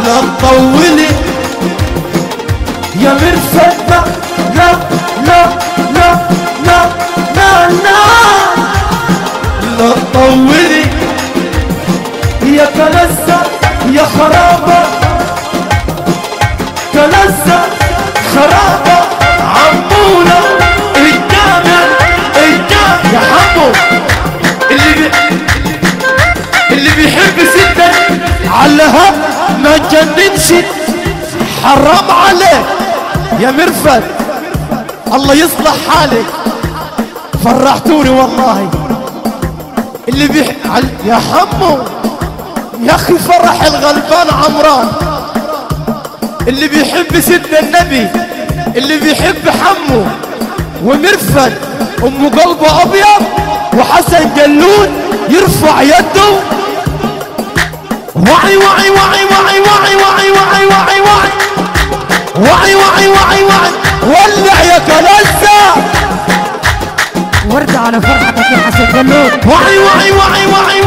لا تطولي يا مرفت، لا لا لا لا لا لا لا لا تطولي يا كنزة يا خرابة، كنزة خرابة عمولة قدامنا قدام يا حمو. اللي بيحب ستة علها ما تجننش، حرام عليك يا مرفت. الله يصلح حالك، فرحتوني والله. اللي يا حمو يا اخي فرح الغلبان عمران. اللي بيحب سيدنا النبي، اللي بيحب حمو ومرفت ام قلبه ابيض وحسن جلود يرفع يده. وعي وعي وعي وعي وعي وعي وعي وعي وعي وعي وعي وعي وعي ولع يا كنزة. ورد على فرحتك يا حسن جلود. وعي وعي وعي وعي